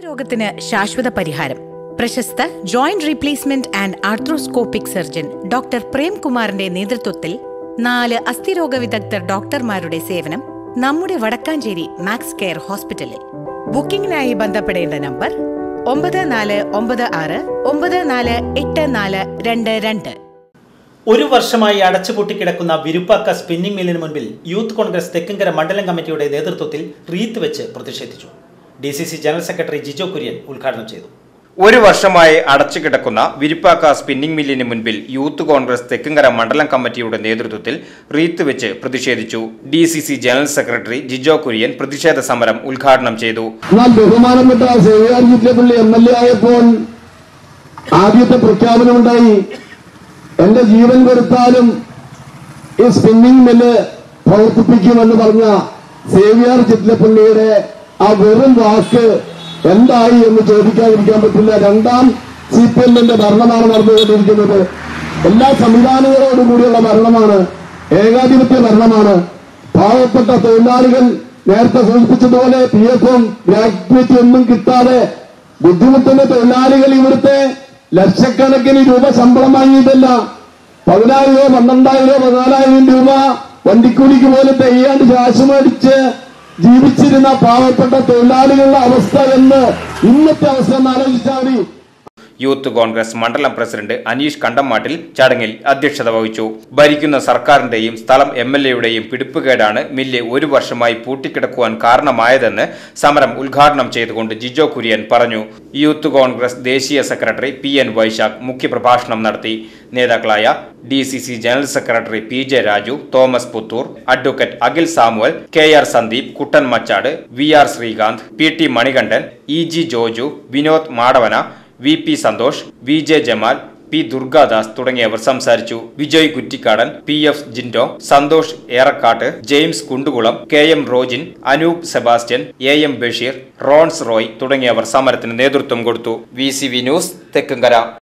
രോഗത്തിന് ശാശ്വത പരിഹാരം. പ്രശസ്ത joint replacement and arthroscopic surgeon doctor പ്രേംകുമാറിന്റെ നേതൃത്വത്തിൽ 4 അസ്ഥിരോഗ വിദഗ്ധർ ഡോക്ടർമാരുടെ സേവനം നമ്മുടെ വടക്കാഞ്ചേരി മാക്സ് കെയർ ഹോസ്പിറ്റലിൽ. ബുക്കിംഗിനായി ബന്ധപ്പെടേണ്ട നമ്പർ 9494848422. ഒരു വർഷമായി അടച്ചുപൂട്ടിക്കിടക്കുന്ന വിരുപ്പാക്ക സ്പിന്നിംഗ് മില്ലിന് മുൻപിൽ യൂത്ത് കോൺഗ്രസ് തെക്കുംകര മണ്ഡലം കമ്മിറ്റിയുടെ നേതൃത്വത്തിൽ റീത്ത് വെച്ച് പ്രതിഷേധിച്ചു. DCC general secretary Jijo Kurian ഉദ്ഘാടനം ചെയ്തു. ഒരു വർഷമായി അടച്ചുകിടക്കുന്ന വിരുപ്പാക്ക സ്പിന്നിംഗ് മില്ലിന് മുൻപിൽ യൂത്ത് കോൺഗ്രസ് തെക്കുംകര മണ്ഡലം കമ്മിറ്റിയുടെ നേതൃത്വത്തിൽ റീത്ത് വെച്ച് പ്രതിഷേധിച്ചു. DCC general secretary Jijo Kurian പ്രതിഷേധ സമരം ഉദ്ഘാടനം ചെയ്തു. ബഹുമാനപ്പെട്ട സേവ്യാർ ചിറ്റലപ്പള്ളി MLA ആയപ്പോൾ ആദ്യത്തെ പ്രഖ്യാപനമുണ്ടായി, എന്റെ ജീവൻ കൊടുത്താലും ഈ സ്പിന്നിംഗ് മില്ല് പ്രവർത്തിപ്പിക്കുമെന്ന് പറഞ്ഞ സേവ്യാർ ചിറ്റലപ്പള്ളിയുടെ ആ വെറും വാക്ക് എന്തായി എന്ന് ചോദിക്കാതിരിക്കാൻ പറ്റില്ല. രണ്ടാം CPMന്റെ ഭരണമാണ് നടന്നുകൊണ്ടിരിക്കുന്നത്. എല്ലാ സംവിധാനങ്ങളോടും കൂടിയുള്ള ഭരണമാണ്, ഏകാധിപത്യ ഭരണമാണ്. പാവപ്പെട്ട തൊഴിലാളികൾ നേരത്തെ സൂചിപ്പിച്ചതുപോലെ PFും ഗ്രാറ്റുവിറ്റി ഒന്നും കിട്ടാതെ ബുദ്ധിമുട്ടുന്ന തൊഴിലാളികൾ ഇവിടുത്തെ ലക്ഷക്കണക്കിന് രൂപ ശമ്പളം വാങ്ങിയിട്ടല്ല, 10,000 12,000 14,000 രൂപ വണ്ടിക്കൂലിക്ക് പോലും തെയ്യാണ്ട് കാശ് മേടിച്ച് ജീവിച്ചിരുന്ന പാവപ്പെട്ട തൊഴിലാളികളുടെ അവസ്ഥ എന്ന് ഇന്നത്തെ അവസ്ഥ ഒന്ന് ആലോചിച്ചാൽ മതി. യൂത്ത് കോൺഗ്രസ് മണ്ഡലം പ്രസിഡന്റ് അനീഷ് കണ്ടമാട്ടിൽ ചടങ്ങിൽ അധ്യക്ഷത വഹിച്ചു. ഭരിക്കുന്ന സർക്കാരിന്റെയും സ്ഥലം MLAയുടെയും പിടിപ്പുകേടാണ് മില്ല് ഒരു വർഷമായി പൂട്ടിക്കിടക്കുവാൻ കാരണമായതെന്ന് സമരം ഉദ്ഘാടനം ചെയ്തുകൊണ്ട് ജിജോ കുര്യൻ പറഞ്ഞു. യൂത്ത് കോൺഗ്രസ് ദേശീയ സെക്രട്ടറി PN വൈശാഖ് മുഖ്യപ്രഭാഷണം നടത്തി. നേതാക്കളായ DCC general secretary PJ Raju, Thomas Puthur, advocate Akhil Samuel, KR Sandeep, Kuttan Machad, VR Sreekanth, PT Manikandan, EG Joju, Vinod Madavana, VP Santhosh, VJ Jamal, P Durgadas തുടങ്ങിയവർ സംസാരിച്ചു. Vijay Kuttikadan, PF Jindo, Santhosh Erakkatt, James Kundukulam, KM Rojin, Anoop Sebastian, AM Basheer, Rons Roy തുടങ്ങിയവർ സമരത്തിന് നേതൃത്വം കൊടുത്തു. VCV news Thekkumkara.